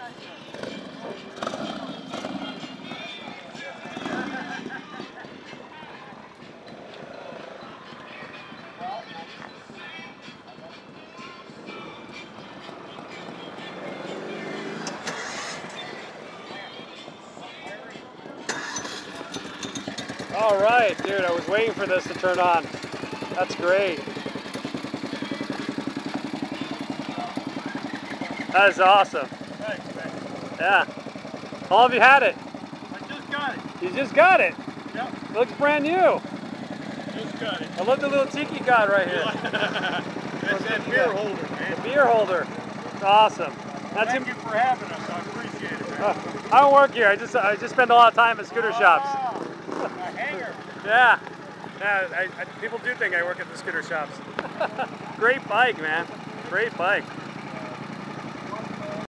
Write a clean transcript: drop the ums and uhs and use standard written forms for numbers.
All right, dude, I was waiting for this to turn on. That's great. That is awesome. Thanks, man. Yeah. How long have you had it? I just got it. You just got it? Yep. Looks brand new. Just got it. I love the little tiki god right here. That's that beer holder, man. The beer holder. It's awesome. That's Thank you for having us. I appreciate it, man. I don't work here. I just spend a lot of time at scooter shops. A hanger. Yeah. Yeah. People do think I work at the scooter shops. Great bike, man. Great bike.